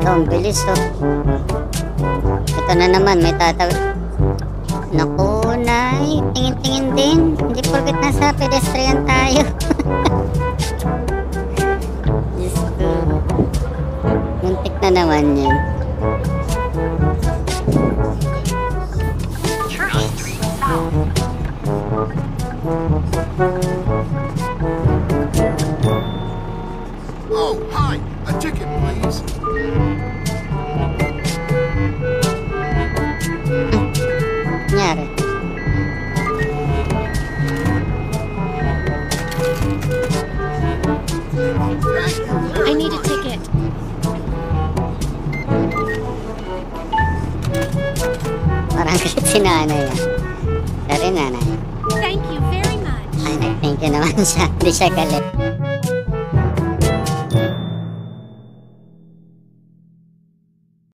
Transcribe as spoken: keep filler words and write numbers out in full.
ang bilis oh. Ito na naman, may tatawid. Naku, nay, tingin-tingin din. Hindi porket nasa pedestrian tayo. Diyos ko. Muntik na naman yun. Oh, hi! A ticket, please. Nangyari. I need a ticket. Parang galit si nanay ah. Sorry nanay. Thank you very much. Ay, nag-thank you naman siya. Hindi siya galit.